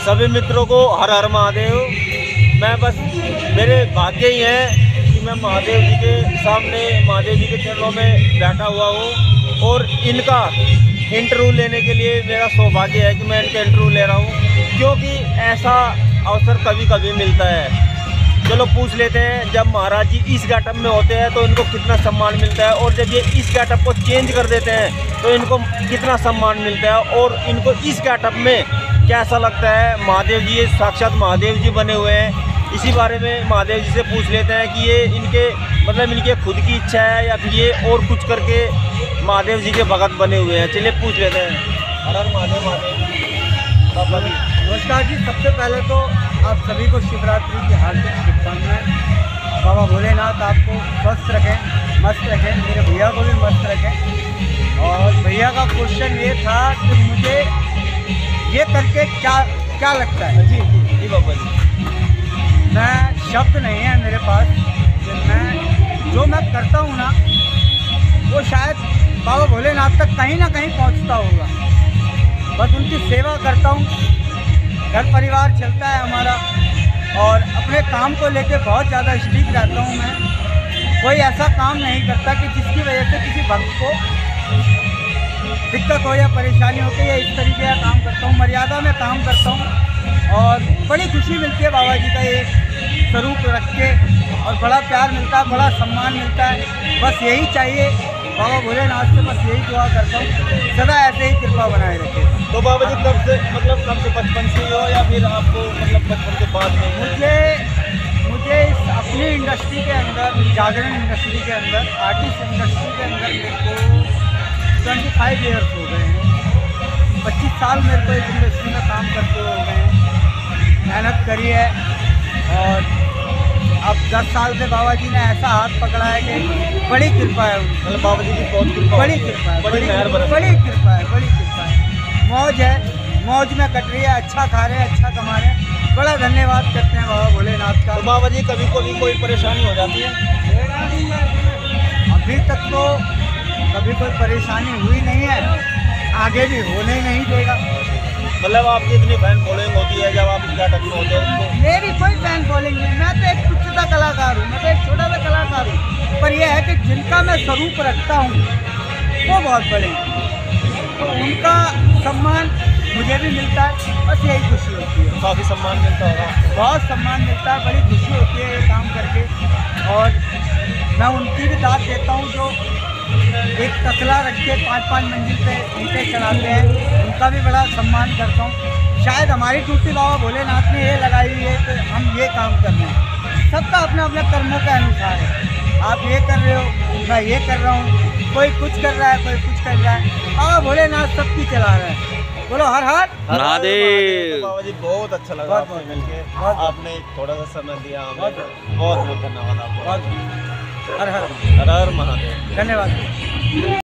सभी मित्रों को हर हर महादेव। मैं बस मेरे भाग्य ही है कि मैं महादेव जी के सामने, महादेव जी के चरणों में बैठा हुआ हूँ और इनका इंटरव्यू लेने के लिए मेरा सौभाग्य है कि मैं इनका इंटरव्यू ले रहा हूँ, क्योंकि ऐसा अवसर कभी कभी मिलता है। चलो पूछ लेते हैं, जब महाराज जी इस गेटअप में होते हैं तो इनको कितना सम्मान मिलता है, और जब ये इस गेटअप को चेंज कर देते हैं तो इनको कितना सम्मान मिलता है, और इनको इस गेटअप में कैसा लगता है। महादेव जी, ये साक्षात महादेव जी बने हुए हैं। इसी बारे में महादेव जी से पूछ लेते हैं कि ये इनके मतलब इनके खुद की इच्छा है या फिर ये और कुछ करके महादेव जी के भगत बने हुए हैं। चलिए पूछ लेते हैं। हर हर महादेव। महादेव बाबा जी नमस्कार जी। सबसे पहले तो आप सभी को शिवरात्रि की हार्दिक शुभकामनाएं। बाबा भोलेनाथ आपको स्वस्थ रखें, मस्त रखें, मेरे भैया को भी मस्त रखें। और भैया का क्वेश्चन ये था कि मुझे ये करके क्या लगता है। जी बाबा जी, मैं शब्द नहीं है मेरे पास कि जो मैं करता हूँ ना, वो शायद बाबा भोलेनाथ तक कहीं ना कहीं पहुँचता होगा। बस उनकी सेवा करता हूँ, घर परिवार चलता है हमारा, और अपने काम को लेके बहुत ज़्यादा स्ट्रिक्ट रहता हूँ मैं। कोई ऐसा काम नहीं करता कि जिसकी वजह से किसी भक्त को दिक्कत हो या परेशानी हो के, या इस तरीके का काम करता हूँ। मर्यादा में काम करता हूँ और बड़ी खुशी मिलती है बाबा जी का ये स्वरूप रख के, और बड़ा प्यार मिलता है, बड़ा सम्मान मिलता है। बस यही चाहिए बाबा भोलेनाथ से, बस यही दुआ करता हूँ, सदा ऐसे ही कृपा बनाए रखे। तो बाबा जी कब से बचपन से हो या फिर आपको मतलब बचपन के बाद में? मुझे इस अपनी इंडस्ट्री के अंदर, जागरण इंडस्ट्री के अंदर, आर्टिस्ट इंडस्ट्री के अंदर मेरे को 25 ईयर्स हो गए हैं। 25 साल मेरे को इस इंडस्ट्री में काम करते हो गए हैं, मेहनत करी है। और अब 10 साल से बाबा जी ने ऐसा हाथ पकड़ा है कि बड़ी कृपा है उनकी। मतलब बाबा जी की बहुत कृपा, बड़ी कृपा है, बड़ी मेहर बरस, बड़ी कृपा है, बड़ी कृपा है। मौज है, मौज में कट रही है, अच्छा खा रहे हैं, अच्छा कमा रहे हैं। बड़ा धन्यवाद करते हैं बाबा भोलेनाथ का। तो बाबा जी कभी कोई परेशानी हो जाती है? अभी तक तो कभी कोई परेशानी हुई नहीं है, आगे भी होने ही नहीं देगा। मतलब आपकी इतनी फैन फॉलोइंग होती है जब आप इस गेटअप में होते हैं तो? मेरी कोई फैन फॉलोइंग नहीं, मैं तो एक तुच्छ सा कलाकार हूँ, मैं तो एक छोटा सा कलाकार हूँ। पर यह है कि जिनका मैं स्वरूप रखता हूँ वो बहुत बड़े हैं, तो उनका सम्मान मुझे भी मिलता है। बस यही खुशी होती है। काफ़ी सम्मान मिलता होगा? बहुत सम्मान मिलता है, बड़ी खुशी होती है ये काम करके। और मैं उनकी भी दाद देता हूँ जो एक तसला रख के 5-5 मंजिल पे ईंटें चढ़ाते हैं, उनका भी बड़ा सम्मान करता हूँ। शायद हमारी ड्यूटी बाबा भोलेनाथ ने ये लगाई हुई है कि हम ये काम कर रहे हैं। सबका अपने अपने कर्मों के अनुसार है। आप ये कर रहे हो, मैं ये कर रहा हूँ, कोई कुछ कर रहा है, कोई कुछ कर रहा है। बाबा भोलेनाथ सबकी चला रहा है। बोलो हर हर महादेव। तो बाबा जी बहुत अच्छा लगा बहुत आपसे मिलके, बहुत आपने थोड़ा सा समय दिया हमें। बहुत बहुत धन्यवाद आपको। हर हर हर हर महादेव। धन्यवाद।